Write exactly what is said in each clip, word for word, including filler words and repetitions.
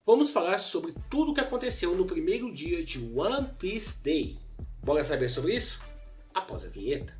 vamos falar sobre tudo o que aconteceu no primeiro dia de One Piece Day. Bora saber sobre isso? Após a vinheta.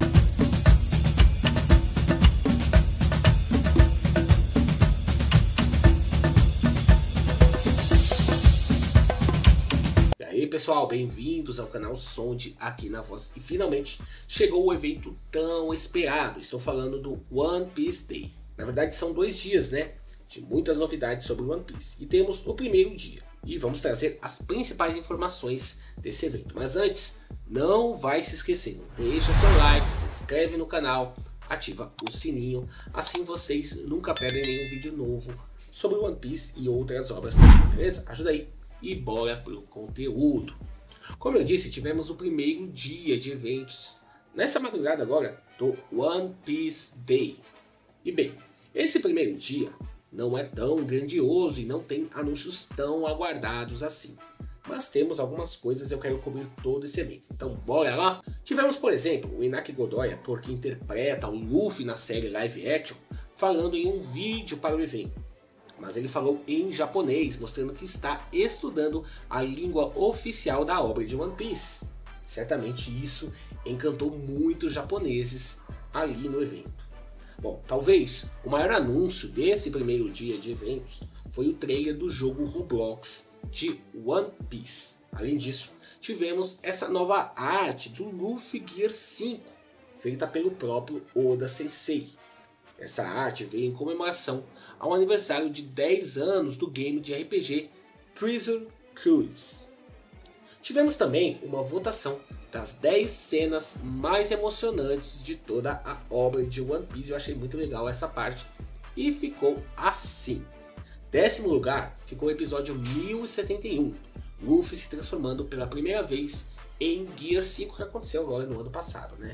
E aí pessoal, bem-vindos ao canal Sonde aqui na Voz. E finalmente chegou o evento tão esperado. Estou falando do One Piece Day. Na verdade são dois dias, né? De muitas novidades sobre One Piece. E temos o primeiro dia. E vamos trazer as principais informações desse evento. Mas antes, não vai se esquecendo. Deixa seu like, se inscreve no canal, ativa o sininho. Assim vocês nunca perdem nenhum vídeo novo sobre One Piece e outras obras também. Beleza? Ajuda aí. E bora pro conteúdo. Como eu disse, tivemos o primeiro dia de eventos. Nessa madrugada agora do One Piece Day. E bem, esse primeiro dia não é tão grandioso e não tem anúncios tão aguardados assim. Mas temos algumas coisas e eu quero cobrir todo esse evento. Então bora lá? Tivemos, por exemplo, o Inaki Godoy, ator que interpreta o Luffy na série live action, falando em um vídeo para o evento. Mas ele falou em japonês, mostrando que está estudando a língua oficial da obra de One Piece. Certamente isso encantou muitos japoneses ali no evento. Bom, talvez o maior anúncio desse primeiro dia de eventos foi o trailer do jogo Roblox de One Piece. Além disso, tivemos essa nova arte do Luffy Gear cinco, feita pelo próprio Oda Sensei. Essa arte veio em comemoração ao aniversário de dez anos do game de R P G Treasure Cruise. Tivemos também uma votação das dez cenas mais emocionantes de toda a obra de One Piece. Eu achei muito legal essa parte e ficou assim. Décimo lugar ficou o episódio mil e setenta e um, Luffy se transformando pela primeira vez em Gear cinco, que aconteceu agora no ano passado, né?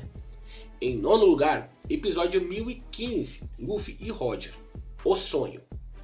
Em nono lugar, episódio mil e quinze, Luffy e Roger, O Sonho.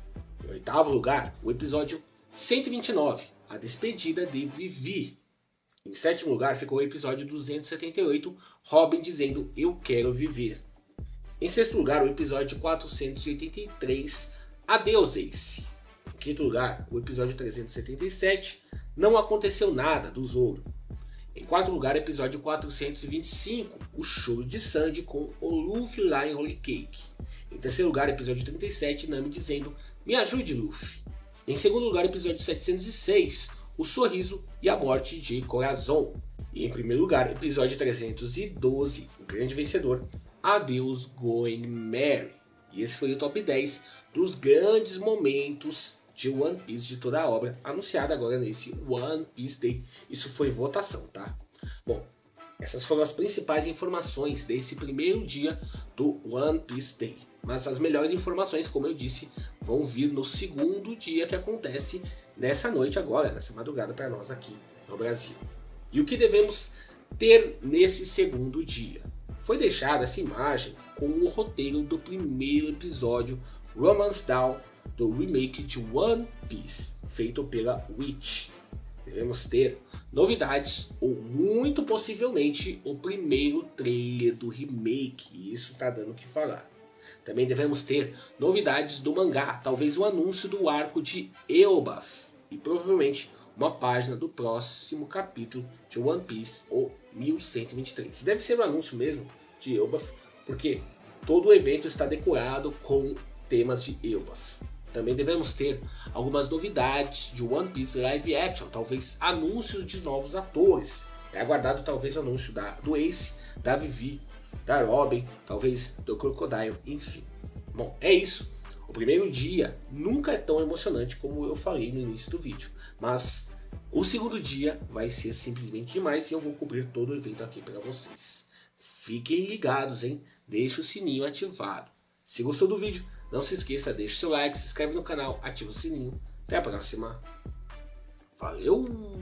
Em oitavo lugar, o episódio cento e vinte e nove, A Despedida de Vivi. Em sétimo lugar ficou o episódio duzentos e setenta e oito, Robin dizendo Eu Quero Viver. Em sexto lugar, o episódio quatrocentos e oitenta e três, Adeus Ace. Em quinto lugar, o episódio trezentos e setenta e sete, Não Aconteceu Nada, do Zoro. Em quarto lugar, episódio quatrocentos e vinte e cinco, O Choro de Sandy com o Luffy lá em Holy Cake. Em terceiro lugar, episódio trinta e sete, Nami dizendo Me ajude, Luffy. Em segundo lugar, episódio setecentos e seis, O Sorriso e a Morte de Corazon. E em primeiro lugar, episódio trezentos e doze, o grande vencedor, Adeus Going Merry. E esse foi o top dez dos grandes momentos de One Piece de toda a obra, anunciada agora nesse One Piece Day. Isso foi votação, tá? Bom, essas foram as principais informações desse primeiro dia do One Piece Day. Mas as melhores informações, como eu disse, vão vir no segundo dia, que acontece nessa noite agora, nessa madrugada para nós aqui no Brasil. E o que devemos ter nesse segundo dia? Foi deixada essa imagem com o roteiro do primeiro episódio Romance Down, do remake de One Piece, feito pela Witch. Devemos ter novidades ou muito possivelmente o primeiro trailer do remake, e isso tá dando o que falar. Também devemos ter novidades do mangá, talvez o anúncio do arco de Elbaf e provavelmente uma página do próximo capítulo de One Piece, ou mil cento e vinte e três. Deve ser o anúncio mesmo de Elbaf, porque todo o evento está decorado com temas de Elbaf. Também devemos ter algumas novidades de One Piece Live Action, talvez anúncios de novos atores. É aguardado talvez o anúncio da, do Ace, da Vivi, da Robin, talvez do Crocodile, enfim. Bom, é isso. O primeiro dia nunca é tão emocionante como eu falei no início do vídeo, mas o segundo dia vai ser simplesmente demais e eu vou cobrir todo o evento aqui para vocês. Fiquem ligados, hein? Deixe o sininho ativado. Se gostou do vídeo, não se esqueça, deixe seu like, se inscreve no canal, ativa o sininho. Até a próxima. Valeu!